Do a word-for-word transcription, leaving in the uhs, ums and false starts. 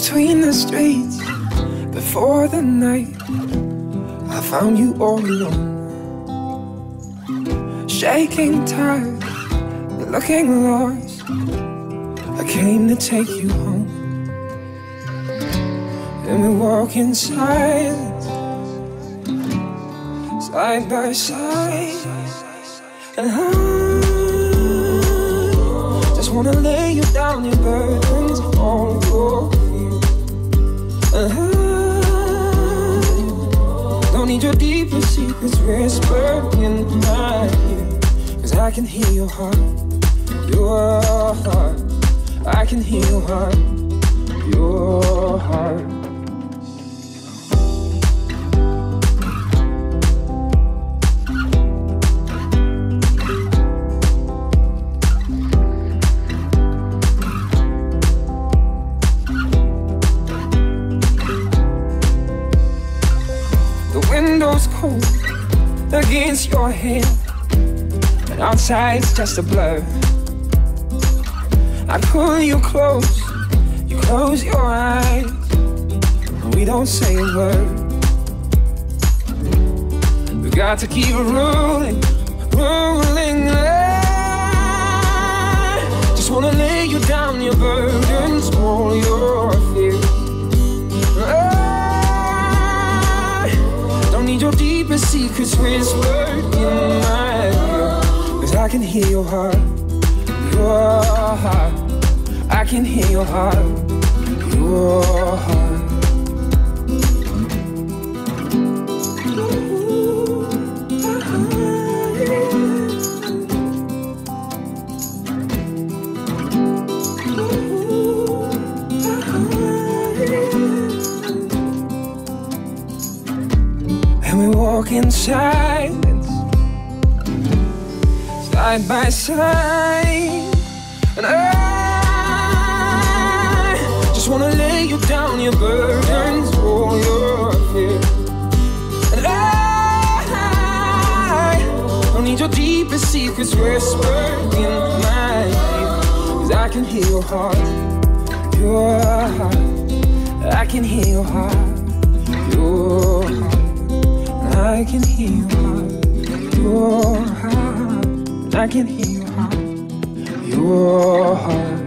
between the streets, before the night I found you all alone, shaking, tired, looking lost. I came to take you home, and we walk in silence, side by side. And I just wanna lay you down, your burdens, all your fears. And I don't need your deepest secrets whispered in my ear, 'cause I can hear your heart, your heart. I can hear your heart, your heart. The window's cold against your hand, and outside's just a blur. I pull you close, you close your eyes, and we don't say a word. We got to keep rolling, rolling. I just wanna lay you down, your burdens, all your fears. I don't need your deepest secrets whispered in my ear, 'cause I can hear your heart, your heart. I can hear your heart, your heart. And we walk in silence, side by side. And I just wanna lay you down, your burdens, all your fears. And I don't need your deepest secrets whispered in my ear, 'cause I can hear your heart, your heart. I can hear your heart, your heart. I can hear your heart, your heart. I can hear your heart, your heart.